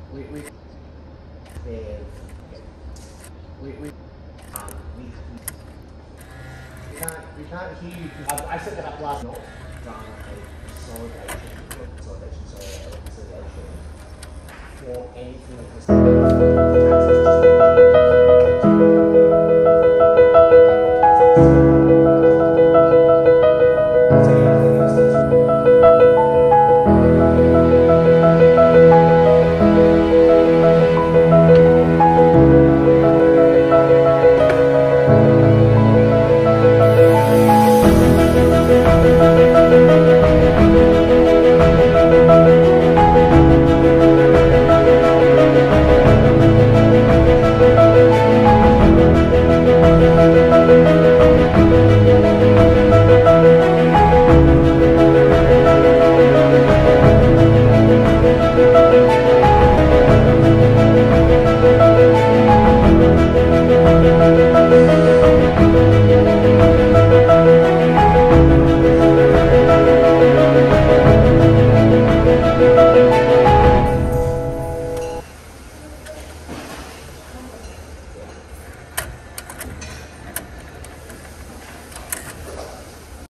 we they've we can't hear you. I set that up last night. Done a consolidation, sorry, a reconciliation for anything that has